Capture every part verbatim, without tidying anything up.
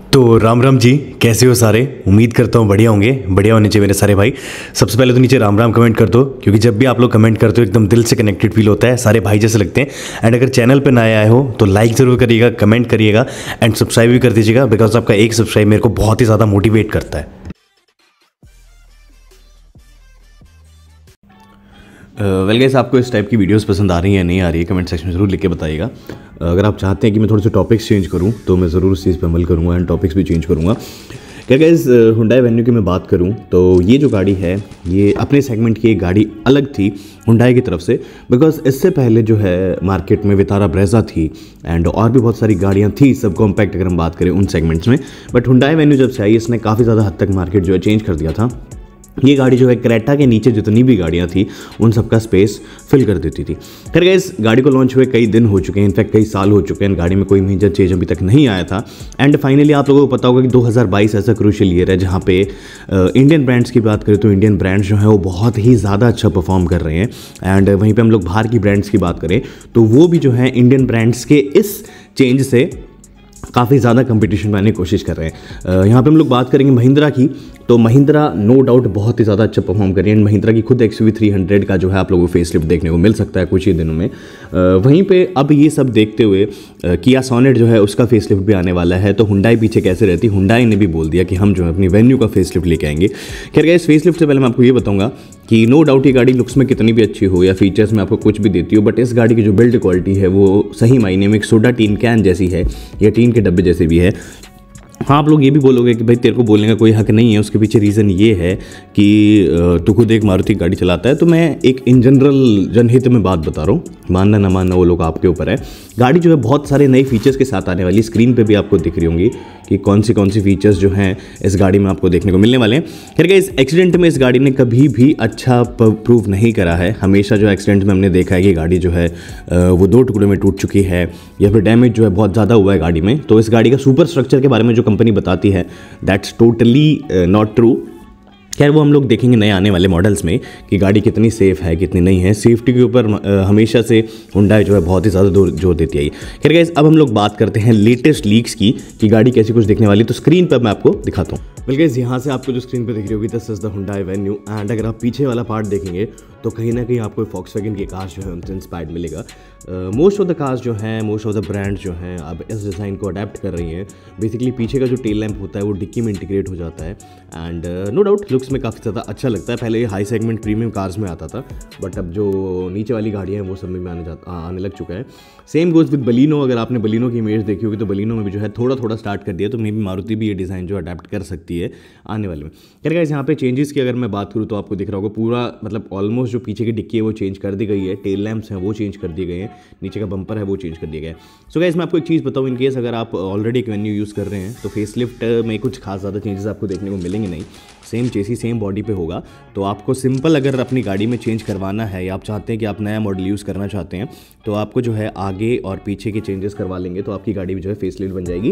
तो राम राम जी, कैसे हो सारे। उम्मीद करता हूँ बढ़िया होंगे। बढ़िया होने चाहिए मेरे सारे भाई। सबसे पहले तो नीचे राम राम कमेंट कर दो, क्योंकि जब भी आप लोग कमेंट करते हो एकदम दिल से कनेक्टेड फील होता है, सारे भाई जैसे लगते हैं। एंड अगर चैनल पे नए आए हो तो लाइक ज़रूर करिएगा, कमेंट करिएगा एंड सब्सक्राइब भी कर दीजिएगा, बिकॉज आपका एक सब्सक्राइब मेरे को बहुत ही ज़्यादा मोटिवेट करता है। वेल गाइस, आपको इस टाइप की वीडियोस पसंद आ रही है या नहीं आ रही है, कमेंट सेक्शन में ज़रूर लिख के बताइएगा। अगर आप चाहते हैं कि मैं थोड़े से टॉपिक्स चेंज करूं तो मैं ज़रूर उस चीज़ पे अमल करूंगा एंड टॉपिक्स भी चेंज करूंगा। क्या गाइस, हुंडई वेन्यू की मैं बात करूं तो ये जो गाड़ी है ये अपने सेगमेंट की एक गाड़ी अलग थी हुंडई की तरफ से, बिकॉज इससे पहले जो है मार्केट में विटारा ब्रेजा थी एंड और भी बहुत सारी गाड़ियाँ थी सब कॉम्पैक्ट अगर हम बात करें उन सेगमेंट्स में। बट हुंडई वेन्यू जब से आई इसने काफ़ी ज़्यादा हद तक मार्केट जो है चेंज कर दिया था। ये गाड़ी जो है क्रेटा के नीचे जितनी भी गाड़ियाँ थी उन सबका स्पेस फिल कर देती थी। खैर गाइस, गाड़ी को लॉन्च हुए कई दिन हो चुके हैं, इनफैक्ट कई साल हो चुके हैं, गाड़ी में कोई मेजर चेंज अभी तक नहीं आया था। एंड फाइनली आप लोगों को पता होगा कि दो हज़ार बाईस ऐसा क्रूशियल ईयर है जहाँ पे इंडियन ब्रांड्स की बात करें तो इंडियन ब्रांड्स जो है वो बहुत ही ज़्यादा अच्छा परफॉर्म कर रहे हैं। एंड वहीं पर हम लोग बाहर की ब्रांड्स की बात करें तो वो भी जो है इंडियन ब्रांड्स के इस चेंज से काफ़ी ज़्यादा कंपटीशन बनाने की कोशिश कर रहे हैं। यहाँ पे हम लोग बात करेंगे महिंद्रा की, तो महिंद्रा नो डाउट बहुत ही ज़्यादा अच्छा परफॉर्म कर रही है। महिंद्रा की खुद एक्स वी थ्री हंड्रेड का जो है आप लोगों को फेसलिफ्ट देखने को मिल सकता है कुछ ही दिनों में। वहीं पे अब ये सब देखते हुए किया सोनेट जो है उसका फेसलिफ्ट भी आने वाला है, तो हुंडई पीछे कैसे रहती। हुंडई ने भी बोल दिया कि हम जो है अपनी वेन्यू का फेसलिफ्ट लेके आएंगे। खैर गाइस, फेसलिफ्ट से पहले मैं आपको ये बताऊंगा कि नो डाउट ये गाड़ी लुक्स में कितनी भी अच्छी हो या फीचर्स में आपको कुछ भी देती हो, बट इस गाड़ी की जो बिल्ड क्वालिटी है वो सही मायने में एक सोडा टीन कैन जैसी है या टीन के डब्बे जैसे भी है। हाँ, आप लोग ये भी बोलोगे कि भाई तेरे को बोलने का कोई हक नहीं है, उसके पीछे रीज़न ये है कि तू खुद एक मारुति गाड़ी चलाता है। तो मैं एक इन जनरल जनहित में बात बता रहा हूँ, मानना ना मानना वो लोग आपके ऊपर है। गाड़ी जो है बहुत सारे नए फीचर्स के साथ आने वाली, स्क्रीन पे भी आपको दिख रही होंगी कि कौन सी कौन सी फीचर्स जो हैं इस गाड़ी में आपको देखने को मिलने वाले हैं। खैर गाइस, एक्सीडेंट में इस गाड़ी ने कभी भी अच्छा प्रूव नहीं करा है। हमेशा जो एक्सीडेंट में हमने देखा है कि गाड़ी जो है वो दो टुकड़ों में टूट चुकी है या फिर डैमेज जो है बहुत ज़्यादा हुआ है गाड़ी में। तो इस गाड़ी का सुपर स्ट्रक्चर के बारे में जो कंपनी बताती है दैट्स टोटली नॉट ट्रू। खैर वो हम लोग देखेंगे नए आने वाले मॉडल्स में कि गाड़ी कितनी सेफ़ है कितनी नहीं है। सेफ्टी के ऊपर हमेशा से हुंडई जो है बहुत ही ज़्यादा जोर देती है। खैर गाइस, अब हम लोग बात करते हैं लेटेस्ट लीक्स की कि गाड़ी कैसी कुछ दिखने वाली। तो स्क्रीन पर मैं आपको दिखाता हूँ। बल्कि यहाँ से आपको जो स्क्रीन पर दिख रही होगी this is the Hyundai Venue. And अगर आप पीछे वाला पार्ट देखेंगे तो कहीं ना कहीं आपको फॉक्सवैगन की कार्स जो है उनसे इंस्पायर्ड मिलेगा। मोस्ट ऑफ द कार्स जो हैं, मोस्ट ऑफ द ब्रांड्स जो हैं अब इस डिज़ाइन को अडेप्ट कर रही हैं। बेसिकली पीछे का जो टेल लैंप होता है वो डिक्की में इंटीग्रेट हो जाता है एंड नो डाउट लुक्स में काफ़ी ज़्यादा अच्छा लगता है। पहले ये हाई सेगमेंट प्रीमियम कार्स में आता था, बट अब जो नीचे वाली गाड़ियाँ हैं वो सब में आने जाता आने लग चुका है। Same goes with Baleno. अगर आपने बलिनो की इमेज देखी होगी तो बलिनो में भी जो है थोड़ा थोड़ा स्टार्ट कर दिया, तो मे बी मारुति भी ये डिज़ाइन जो अडेप्ट कर सकती है आने वाले में। खैर गाइस, यहाँ पे चेंजेस की अगर मैं बात करूँ तो आपको दिख रहा होगा पूरा मतलब ऑलमोस्ट जो पीछे की डिक्की है वो चेंज कर दी गई है, टेल लैंप्स हैं वो चेंज कर दिए गए हैं, नीचे का बम्पर है वो चेंज कर दिया गया है। सो गाइस, मैं आपको एक चीज़ बताऊँ, इन केस अगर आप ऑलरेडी एक वेन्यू यूज़ कर रहे हैं तो फेसलिफ्ट में कुछ खास ज़्यादा चेंजेस आपको देखने को मिलेंगे नहीं। सेम चेसी सेम बॉडी पे होगा। तो आपको सिंपल अगर अपनी गाड़ी में चेंज करवाना है या आप चाहते हैं कि आप नया मॉडल यूज़ करना चाहते हैं तो आपको जो है आगे और पीछे के चेंजेस करवा लेंगे तो आपकी गाड़ी भी जो है फेसलिफ्ट बन जाएगी।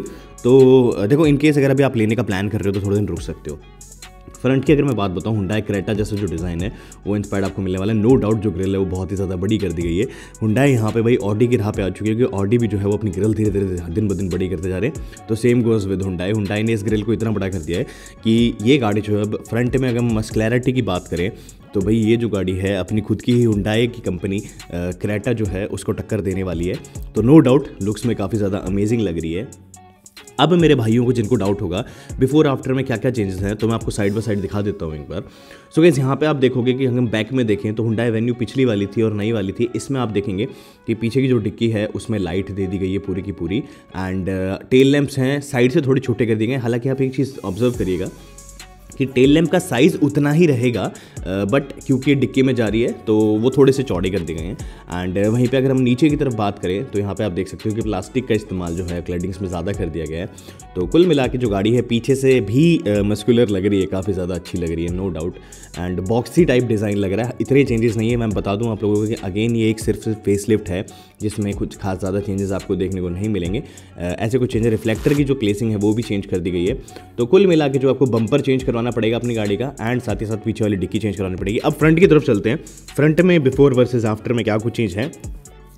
तो देखो, इन केस अगर अभी आप लेने का प्लान कर रहे हो तो थोड़े दिन रुक सकते हो। फ्रंट की अगर मैं बात बताऊं, हुंडई क्रेटा जैसा जो डिज़ाइन है वो इंस्पायर्ड आपको मिलने वाला है। नो डाउट जो ग्रिल है वो बहुत ही ज़्यादा बड़ी कर दी गई है। हुंडई यहाँ पे भाई ऑडी की राह पे आ चुकी है, क्योंकि ऑडी भी जो है वो अपनी ग्रिल धीरे धीरे दिन ब दिन बड़ी करते जा रहे हैं। तो same goes with Hyundai. Hyundai ने इस ग्रिल को इतना बड़ा कर दिया है कि ये गाड़ी जो है अब फ्रंट में अगर हम मस्कुलैरिटी की बात करें तो भाई ये जो गाड़ी है अपनी खुद की ही हुंडई की कंपनी क्रेटा जो है उसको टक्कर देने वाली है। तो नो डाउट लुक्स में काफ़ी ज़्यादा अमेजिंग लग रही है। अब मेरे भाइयों को जिनको डाउट होगा बिफोर आफ्टर में क्या क्या चेंजेस हैं तो मैं आपको साइड बाय साइड दिखा देता हूँ एक बार। सो गाइस, यहाँ पे आप देखोगे कि हम बैक में देखें तो हुंडई वेन्यू पिछली वाली थी और नई वाली थी। इसमें आप देखेंगे कि पीछे की जो डिक्की है उसमें लाइट दे दी गई है पूरी की पूरी एंड टेल लैंप्स हैं साइड से थोड़े छोटे कर दिए गए। हालांकि आप एक चीज़ ऑब्जर्व करिएगा कि टेल लैंप का साइज़ उतना ही रहेगा, बट क्योंकि डिक्की में जा रही है तो वो थोड़े से चौड़े कर दिए गए हैं। एंड वहीं पे अगर हम नीचे की तरफ बात करें तो यहाँ पे आप देख सकते हो कि प्लास्टिक का इस्तेमाल जो है क्लैडिंग्स में ज़्यादा कर दिया गया है। तो कुल मिला के जो गाड़ी है पीछे से भी मस्कुलर लग रही है, काफ़ी ज़्यादा अच्छी लग रही है no doubt. And boxy type design लग रहा है। इतने चेंजेस नहीं है, मैं बता दूँ आप लोगों को कि अगेन ये एक सिर्फ फेसलिफ्ट है जिसमें कुछ खास ज़्यादा चेंजेस आपको देखने को नहीं मिलेंगे। ऐसे कुछ चेंजेस, रिफ्लेक्टर की जो प्लेसिंग है वो भी चेंज कर दी गई है। तो कुल मिला के जो आपको बम्पर चेंज करवाना पड़ेगा अपनी गाड़ी का एंड साथ ही साथ पीछे वाली डिक्की चेंज करानी पड़ेगी। अब फ्रंट की तरफ चलते हैं। फ्रंट में बिफोर वर्सेस आफ्टर में क्या कुछ चेंज है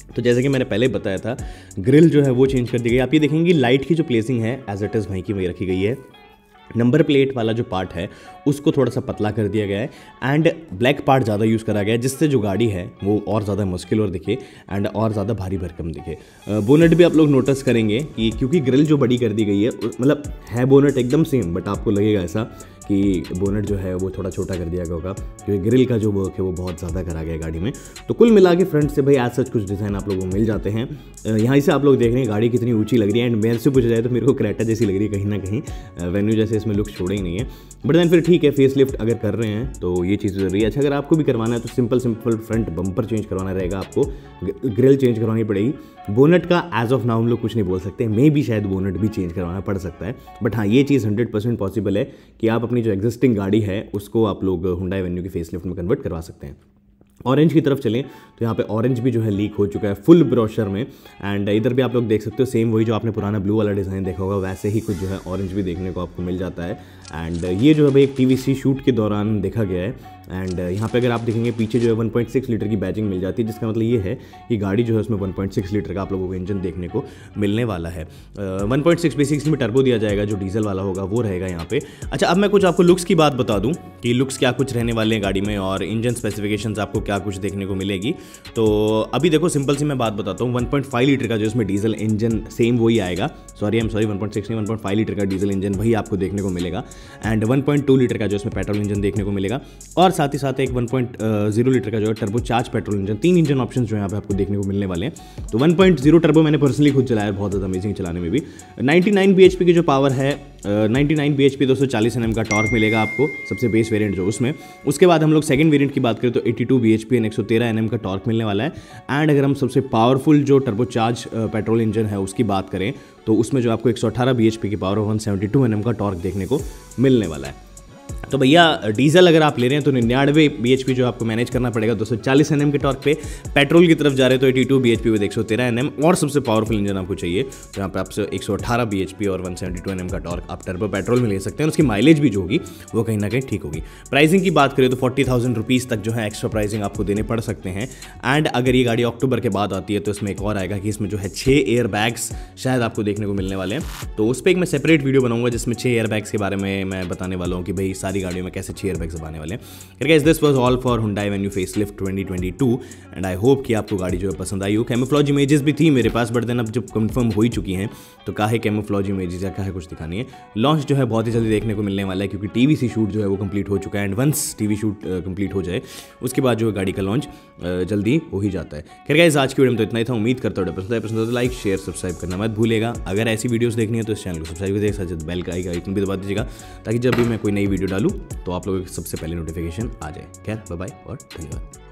तो जैसे कि मैंने पहले बताया था, ग्रिल जो है वो चेंज कर दी गई। आप ये देखेंगे लाइट की जो प्लेसिंग है एज इट इज़ वहीं की वहीं रखी गई है। नंबर प्लेट वाला जो पार्ट है उसको थोड़ा सा पतला कर दिया गया है एंड ब्लैक पार्ट ज़्यादा यूज़ करा गया है, जिससे जो गाड़ी है वो और ज़्यादा मुश्किल और दिखे एंड और ज़्यादा भारी भरकम दिखे। बोनेट भी आप लोग नोटिस करेंगे कि क्योंकि ग्रिल जो बड़ी कर दी गई है, मतलब है बोनेट एकदम सेम, बट आपको लगेगा ऐसा कि बोनेट जो है वो थोड़ा छोटा कर दिया गया होगा, क्योंकि ग्रिल का जो वर्क है वो बहुत ज़्यादा करा गया है गाड़ी में। तो कुल मिला के फ्रंट से भाई एज सच कुछ डिज़ाइन आप लोगों को मिल जाते हैं। यहाँ से आप लोग देख रहे हैं गाड़ी कितनी ऊंची लग रही है एंड मेरे से पूछा जाए तो मेरे को क्रेटा जैसी लग रही है कहीं ना कहीं, वेन्यू जैसे इसमें लुक छोड़े ही नहीं है। बट देन फिर ठीक है, फेस लिफ्ट अगर कर रहे हैं तो ये चीज़ जरूरी है। अच्छा, अगर आपको भी करवाना है तो simple simple front bumper change करवाना रहेगा, आपको ग्रिल चेंज करवानी पड़ेगी। बोनेट का एज ऑफ नाउ हम लोग कुछ नहीं बोल सकते, मे भी शायद बोनेट भी चेंज करवाना पड़ सकता है, बट हाँ ये चीज़ हंड्रेड परसेंट पॉसिबल है कि आप अपनी जो एग्जिस्टिंग गाड़ी है उसको आप लोग हुंडई वेन्यू की फेस लिफ्ट में कन्वर्ट करवा सकते हैं। ऑरेंज की तरफ चलें तो यहाँ पे ऑरेंज भी जो है लीक हो चुका है फुल ब्रोशर में, एंड इधर भी आप लोग देख सकते हो सेम वही जो आपने पुराना ब्लू वाला डिज़ाइन देखा होगा वैसे ही कुछ जो है ऑरेंज भी देखने को आपको मिल जाता है। एंड ये जो है भाई एक टीवीसी शूट के दौरान देखा गया है। एंड यहाँ पे अगर आप देखेंगे पीछे जो है वन पॉइंट सिक्स लीटर की बैजिंग मिल जाती है, जिसका मतलब ये है कि गाड़ी जो है उसमें वन पॉइंट सिक्स लीटर का आप लोगों को इंजन देखने को मिलने वाला है। वन पॉइंट सिक्स बेसिक्स में टर्बो दिया जाएगा, जो डीजल वाला होगा वो रहेगा यहाँ पे। अच्छा, अब मैं कुछ आपको लुक्स की बात बता दूँ कि लुक्स क्या कुछ रहने वाले हैं गाड़ी में और इंजन स्पेसिफिकेशंस आपको क्या कुछ देखने को मिलेगी। तो अभी देखो सिंपल सी मैं बात बताता हूँ, वन पॉइंट फाइव लीटर का जो इसमें डीजल इंजन सेम वही आएगा, sorry I am sorry one point six नहीं वन पॉइंट फाइव लीटर का डीजल इंजन वही आपको देखने को मिलेगा। And one point two litre का जो इसमें पेट्रोल इंजन देखने को मिलेगा, और साथ ही साथ एक वन पॉइंट ज़ीरो लीटर का जो है टर्बो चार्ज पेट्रोल इंजन। तीन इंजन ऑप्शंस जो यहाँ पे आपको देखने को मिलने वाले हैं। तो वन पॉइंट ज़ीरो टर्बो मैंने पर्सनली खुद चलाया है, बहुत ज़्यादा अमेजिंग चलाने में भी। नाइंटी नाइन बीएचपी की जो पावर है, नाइंटी नाइन बीएचपी दो सौ चालीस एनएम का टॉर्क मिलेगा आपको सबसे बेस वेरिएंट जो उसमें। उसके बाद हम लोग सेकंड वेरिएंट की बात करें तो एटी टू बीएचपी एंड एक सौ तेरह एनएम का टॉर्क मिलने वाला है। एंड अगर हम सबसे पावरफुल जो टर्बो चार्ज पेट्रोल इंजन है उसकी बात करें तो उसमें जो आपको एक सौ अठारह बीएचपी की पावर और वन सेवेंटी टू एनएम का टॉर्क देखने को मिलने वाला है। तो भैया डीजल अगर आप ले रहे हैं तो निन्यानवे बीएचपी जो आपको मैनेज करना पड़ेगा दो सौ चालीस एनएम के टॉर्क पे। पेट्रोल की तरफ जा रहे हैं तो एटी टू बीएचपी विद एक सौ तेरह एनएम, और सबसे पावरफुल इंजन आपको चाहिए तो यहाँ पे आपसे एक सौ अठारह बीएचपी और वन सेवेंटी टू एनएम का टॉर्क आप टर्बो पेट्रोल में ले सकते हैं। उसकी माइलेज भी जो होगी वो कहीं ना कहीं ठीक होगी। प्राइसिंग की बात करें तो फोर्टी थाउजेंड रुपीज़ तक जो है एक्स्ट्रा प्राइसिंग आपको देने पड़ सकते हैं। एंड अगर ये गाड़ी अक्टूबर के बाद आती है तो इसमें एक और आएगा कि इसमें जो है छः एयर बैग्स शायद आपको देखने को मिलने वाले हैं। तो उस पर एक मैं सेपरेट वीडियो बनाऊंगा जिसमें छः एयर बैग्स के बारे में मैं बताने वाला हूँ कि भाई सारी गाड़ियों में कैसे छः एयर बैग्स आने वाले हैं। Guys this was all for Hyundai Venue facelift twenty twenty two and I hope कि आपको गाड़ी जो है पसंद आई हो। कैमोफ्लेज इमेजेस भी थी मेरे पास, बट देन अब जब कंफर्म हो ही चुकी हैं तो काहे कैमोफ्लेज इमेजेस या काहे कुछ दिखानी है। लॉन्च जो है बहुत ही जल्दी देखने को मिलने वाला है क्योंकि टीवीसी शूट जो है वो कंप्लीट हो चुका है। And once TV shoot complete हो जाए उसके बाद जो है गाड़ी का लॉन्च जल्दी हो ही जाता है। खैर गाइस आज की वीडियो में तो इतना ही था। उम्मीद करता हूँ पसंद है पसंद है तो लाइक शेयर सब्सक्राइब करना मत भूलेगा। अगर ऐसी वीडियोस देखनी है तो इस चैनल को सब्सक्राइब कर देगा, साथ बेल का आइकन भी दबा दीजिएगा ताकि जब भी मैं कोई नई वीडियो डालूँ तो आप लोगों को सबसे पहले नोटिफिकेशन आ जाए। खैर बाय बाय और धन्यवाद।